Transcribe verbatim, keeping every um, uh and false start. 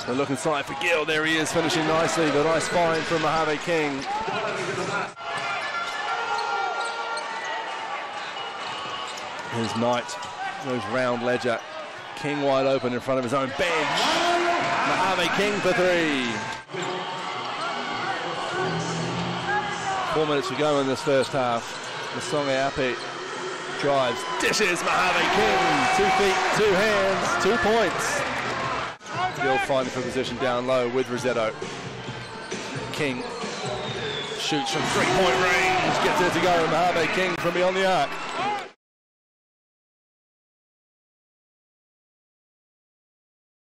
So look inside for Gill. There he is, finishing nicely. The nice find from Mojave King. Here's Knight. Goes round Ledger. King wide open in front of his own bench. Mojave King for three. Four minutes to go in this first half. Masonge Api drives, dishes Mojave King. Two feet, two hands, two points. Gill fighting for position down low with Rosetto. King shoots from three-point range, gets it to go. Mojave King from beyond the arc.